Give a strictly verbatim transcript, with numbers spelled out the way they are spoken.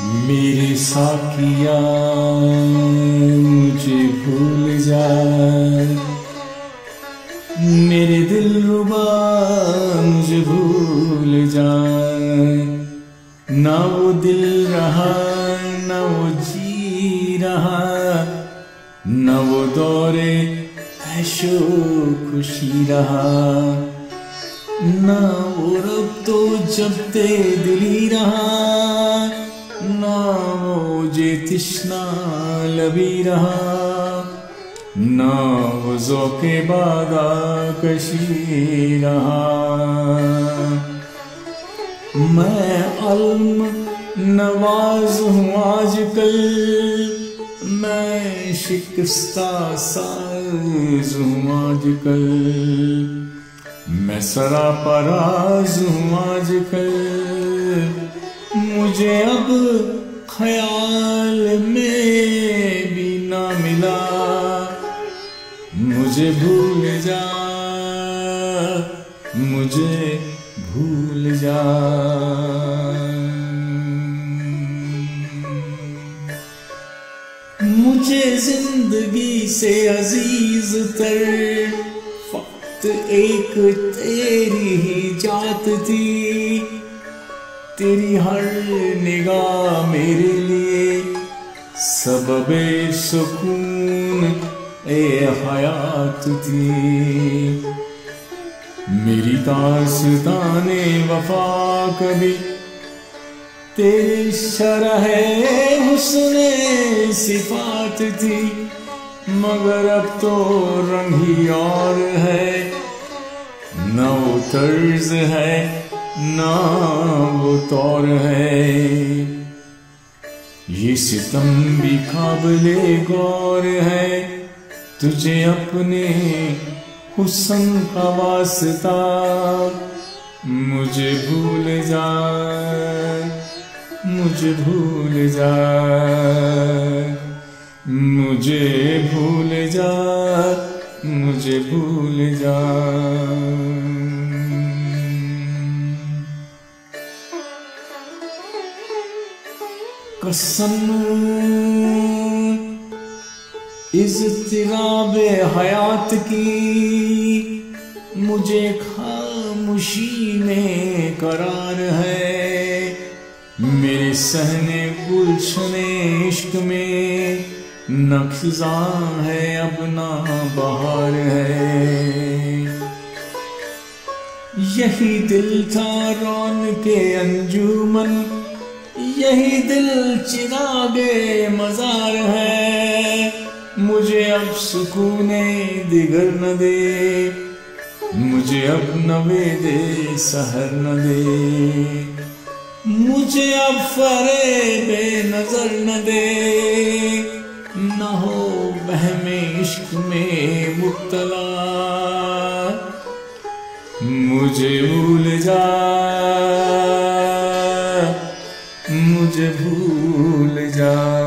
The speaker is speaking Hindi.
मेरे साकिया मुझे भूल जा, मेरे दिलरुबा मुझे भूल जा। ना वो दिल रहा ना वो जी रहा, ना वो दौरे ऐशो खुशी रहा, ना वो रब तो जब ते दिली रहा, ना वो जे तिश्ना लबी रहा, ना वो ज़ौक़े बादा कशी रहा। मैं अलम नवाज हूँ आजकल, मैं शिकस्ता साज हूँ आजकल, मैं सरापराज हूँ आजकल। मुझे अब ख्याल में भी ना मिला, मुझे भूल जा, मुझे भूल जा। मुझे जिंदगी से अजीज तर फक्त एक तेरी ही जात थी, तेरी हर निगाह मेरे लिए सबबे सुकून ए हयात थी। मेरी दास्ताने वफा कभी तेरी शरह हुस्ने सिफात थी, मगर अब तो रंग ही और है, न वो तर्ज है ना वो तौर है। ये सितम भी काबिले गौर है, तुझे अपने हुस्न का वास्ता मुझे भूल जा, मुझे भूल जा, मुझे भूल जा, मुझे भूल जा। कसम इज़्तिराबे हयात की, मुझे खामोशी में करार है, मेरे सहने गुलशने इश्क में न खिज़ां है अब ना बहार है। यही दिल था रौन के अंजुमन, यही दिल चिरागे मजार है, मुझे अब सुकूने दिगर न दे, मुझे अब नवे दे सहर न दे, मुझे अब फरेबे नजर न दे, न हो बहमे इश्क में मुब्तला, मुझे भूल जा, मुझे भूल जा।